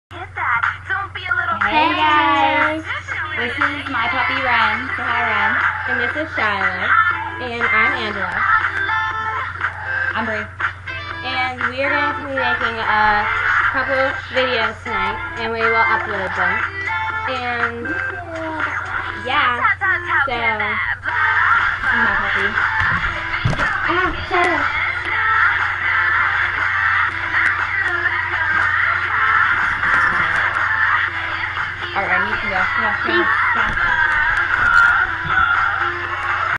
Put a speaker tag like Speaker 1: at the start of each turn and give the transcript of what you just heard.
Speaker 1: Hey guys, this is my puppy Ren. Say hi, Ren.
Speaker 2: And this is Shyla. And I'm Angela.
Speaker 1: I'm Brie.
Speaker 2: And we are going to be making a couple videos tonight, and we will upload them. And yeah, so
Speaker 1: My puppy.
Speaker 2: Shyla.
Speaker 1: Alright, you can go. Come on.